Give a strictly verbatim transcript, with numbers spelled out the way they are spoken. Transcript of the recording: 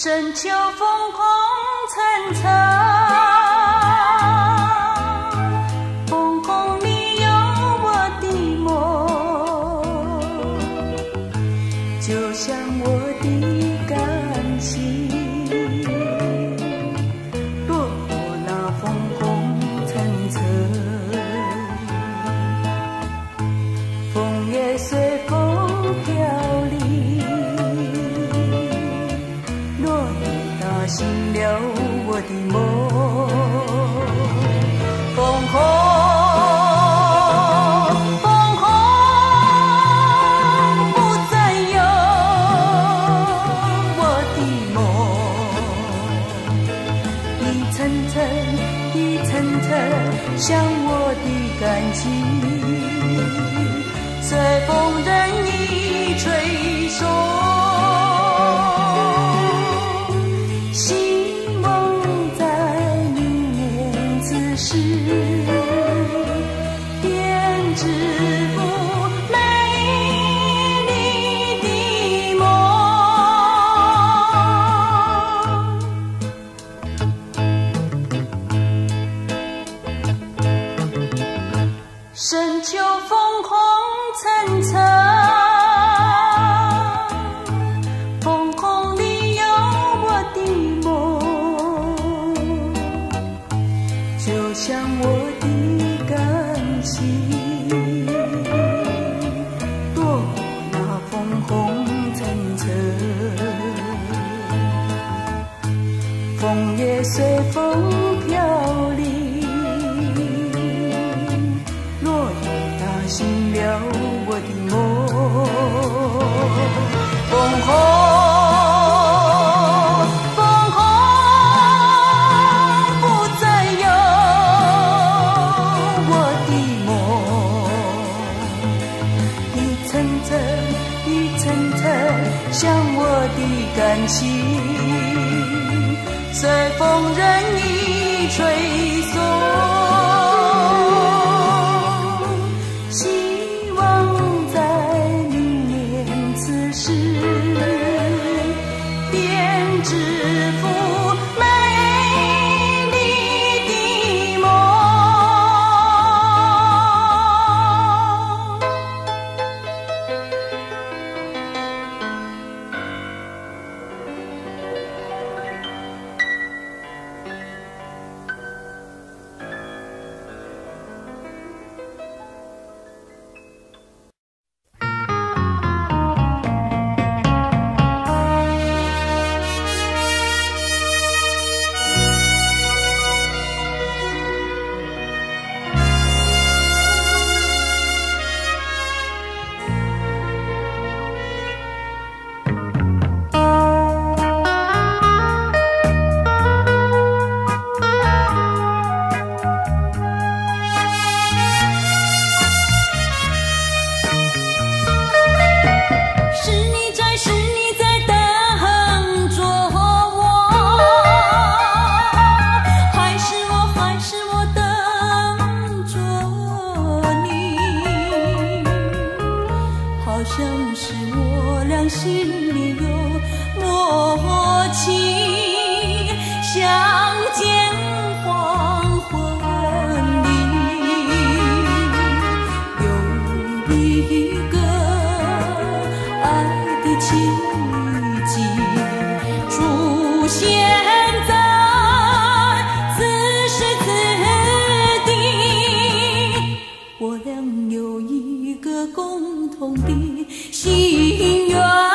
深秋风空层层，风空里有我的梦，就像我的感情，落过那风空层层，风也随风飘零，落叶打醒了我的梦。风空，风空，不再有我的梦，一层层，一层层，像我的感情，随风任意吹送。希望在明年此时，编织幅美丽的梦。深秋风空层层，风空里有我的梦，就像我的感情，躲过那风空层层，风也随风飘零，落叶打醒了我的梦。风空，风空，不再有我的梦，一层层，一层层，像我的感情，随风任意吹送。希望在明年此时，编织幅美丽的梦。好像是我俩心里有默契，相见黄昏里，有一个爱的奇迹出现在此时此地，我俩有一个共同的心愿。